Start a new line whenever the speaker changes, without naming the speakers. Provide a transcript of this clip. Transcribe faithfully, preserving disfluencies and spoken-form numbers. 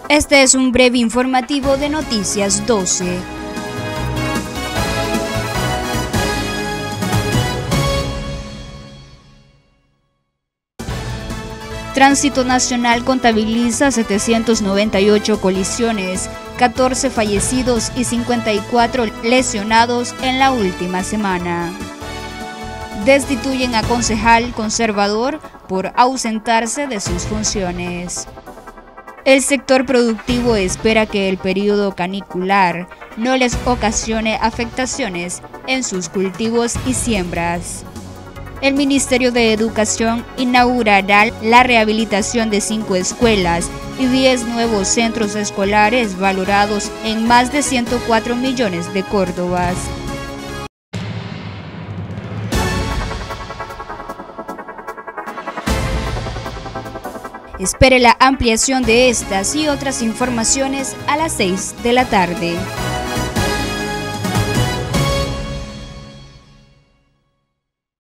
Este es un breve informativo de Noticias doce. Tránsito Nacional contabiliza setecientas noventa y ocho colisiones, catorce fallecidos y cincuenta y cuatro lesionados en la última semana. Destituyen a concejal conservador por ausentarse de sus funciones. El sector productivo espera que el periodo canicular no les ocasione afectaciones en sus cultivos y siembras. El Ministerio de Educación inaugurará la rehabilitación de cinco escuelas y diez nuevos centros escolares valorados en más de ciento cuatro millones de córdobas. Espere la ampliación de estas y otras informaciones a las seis de la tarde.